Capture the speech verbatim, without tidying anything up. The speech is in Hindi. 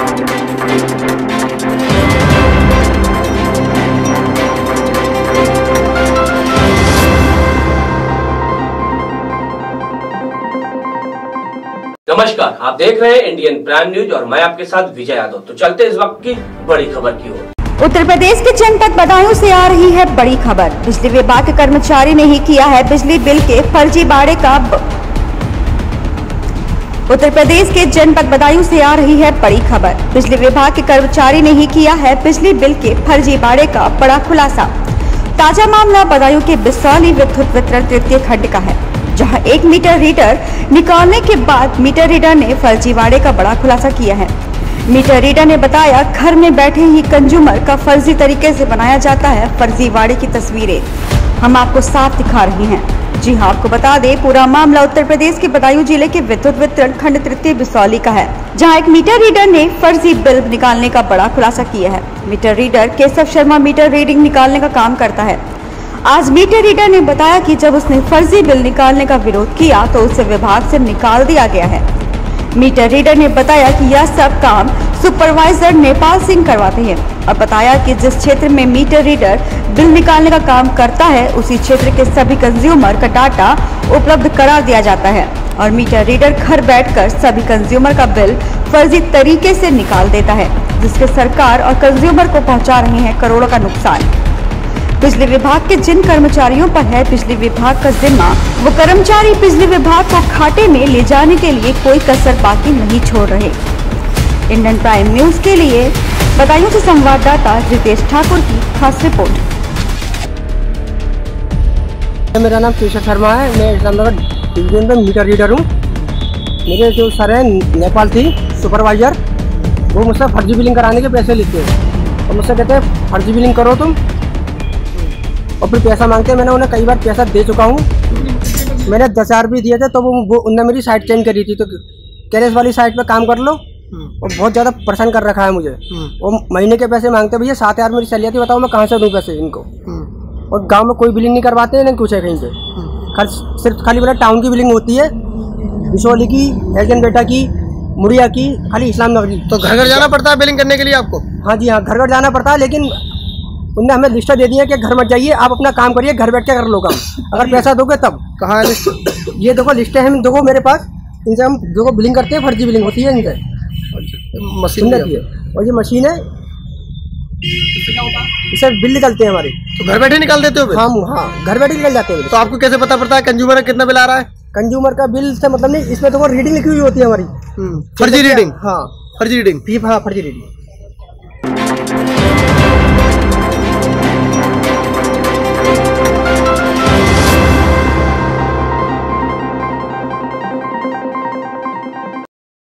नमस्कार, आप देख रहे हैं इंडियन प्राइम न्यूज और मैं आपके साथ विजय यादव। तो चलते इस वक्त की बड़ी खबर की ओर। उत्तर प्रदेश के जनपद बदायूं से आ रही है बड़ी खबर। बिजली विभाग के कर्मचारी ने ही किया है बिजली बिल के फर्जीवाड़े का ब... उत्तर प्रदेश के जनपद बदायूं से आ रही है बड़ी खबर। बिजली विभाग के कर्मचारी ने ही किया है बिजली बिल के फर्जीवाड़े का बड़ा खुलासा। ताजा मामला बदायूं के बिसौली विद्युत वितरण तृतीय खंड का है, जहां एक मीटर रीडर निकालने के बाद मीटर रीडर ने फर्जीवाड़े का बड़ा खुलासा किया है। मीटर रीडर ने बताया, घर में बैठे ही कंज्यूमर का फर्जी तरीके से बनाया जाता है फर्जीवाड़े की तस्वीरें हम आपको साफ दिखा रहे हैं। जी हां, आपको बता दें, पूरा मामला उत्तर प्रदेश के बदायूं जिले के विद्युत वितरण खंड तृतीय बिसौली का है, जहां एक मीटर रीडर ने फर्जी बिल निकालने का बड़ा खुलासा किया है। Meter reader Keshav Sharma meter reading निकालने का काम करता है। आज मीटर रीडर ने बताया कि जब उसने फर्जी बिल निकालने का विरोध किया तो उसे विभाग से निकाल दिया गया है। मीटर रीडर ने बताया कि यह सब काम सुपरवाइजर नेपाल सिंह करवाते हैं और बताया कि जिस क्षेत्र में मीटर रीडर बिल निकालने का काम करता है उसी क्षेत्र के सभी कंज्यूमर का डाटा उपलब्ध करा दिया जाता है और मीटर रीडर घर बैठकर सभी कंज्यूमर का बिल फर्जी तरीके से निकाल देता है, जिससे सरकार और कंज्यूमर को पहुंचा रहे हैं करोड़ों का नुकसान। बिजली विभाग के जिन कर्मचारियों पर है बिजली विभाग का जिम्मा, वो कर्मचारी बिजली विभाग को घाटे में ले जाने के लिए कोई कसर बाकी नहीं छोड़ रहे। इंडियन प्राइम न्यूज के लिए बदायूं से संवाददाता रितेश ठाकुर की खास रिपोर्ट। मेरा नाम केशव शर्मा है, मैं इस्लामनगर डिवीजन में मीटर रीडर हूँ। मेरे जो सर है नेपाल थी सुपरवाइजर, वो मुझसे फर्जी बिलिंग कराने के पैसे लेते हैं और मुझसे कहते हैं फर्जी बिलिंग करो तुम, और फिर पैसा मांगते हैं। मैंने उन्हें कई बार पैसा दे चुका हूँ। मैंने दस हज़ार भी दिए थे तो वो, वो उन्होंने मेरी साइट चेंज करी थी, तो कैरेस वाली साइट पे काम कर लो, और बहुत ज़्यादा परेशान कर रखा है मुझे। वो महीने के पैसे मांगते, भैया सात हज़ार मेरी सैलरी थी, बताओ मैं कहाँ से दूँ पैसे इनको। और गांव में कोई बिलिंग नहीं करवाते हैं, नहीं कुछ है कहीं पे, खाली सिर्फ खाली बोला टाउन की बिलिंग होती है, बिसौली की, एजन बेटा की, मुड़िया की, खाली इस्लामनगर की। तो घर घर जाना पड़ता है बिलिंग करने के लिए आपको? हाँ जी हाँ, घर घर जाना पड़ता है, लेकिन उनने हमें लिस्ट दे दी है कि घर मत जाइए, आप अपना काम करिए, घर बैठ के कर लो काम, अगर पैसा दोगे तब। कहाँ है लिस्ट? ये देखो लिस्ट है, हम देखो मेरे पास, इनसे हम देखो बिलिंग करते हैं, फर्जी बिलिंग होती है इनसे, मशीन रहती है, और ये मशीन है, इससे बिल निकलते हैं हमारे। तो घर बैठे निकाल देते हो? हम हाँ घर बैठे निकल जाते हैं। तो आपको कैसे पता पड़ता है कंज्यूमर का कितना बिल आ रहा है? कंज्यूमर का बिल से मतलब नहीं, इसमें देखो रीडिंग लिखी हुई होती है हमारी, फर्जी रीडिंग। हाँ फर्जी रीडिंग, हाँ फर्जी रीडिंग।